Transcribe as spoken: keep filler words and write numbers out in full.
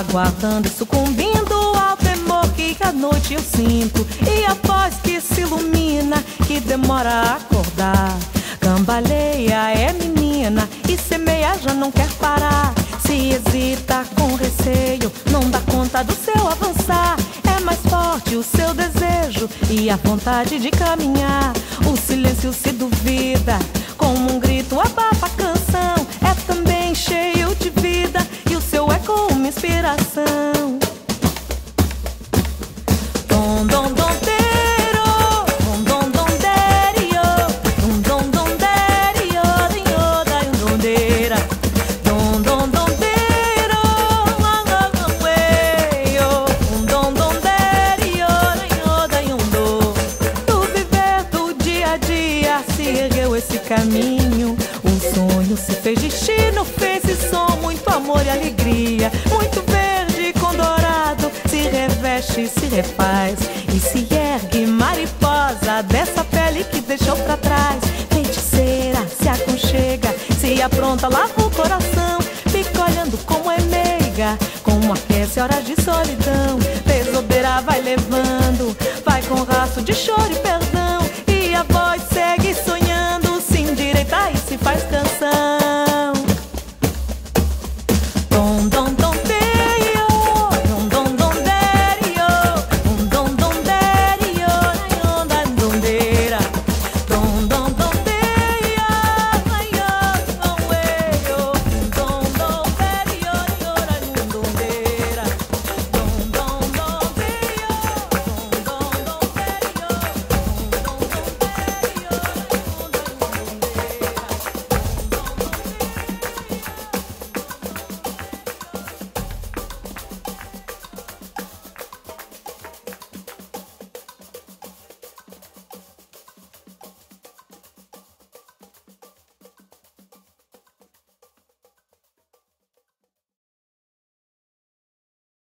aguardando e sucumbindo ao temor que à noite eu sinto, e a voz que se ilumina, que demora a acordar. Cambaleia, é menina, e semeia, já não quer parar. Se hesita com receio, não dá conta do seu avançar. É mais forte o seu desejo e a vontade de caminhar. O silêncio se duvida, como um grito abafa a canção. É também cheio de vida e o seu eco uma inspiração. Dom, dom, dom, deiro, dom, dom, dom, derio, dom, dom, dom, derio, dinho, daio, dom, deira, dom, dom, dom, deiro, anga, gangueio, dom, dom, derio, dinho, daio, dom. Do viver do dia a dia se ergueu esse caminho. Um sonho se fez destino, fez esse som, muito amor e alegria. Muito verde com dourado, se reveste, se refaz e se ergue mariposa dessa pele que deixou pra trás. Feiticeira, se aconchega, se apronta, lava o coração. Fica olhando como é meiga, como aquece horas de solidão. Pesobeira vai levando, vai com rastro de choro e perdão.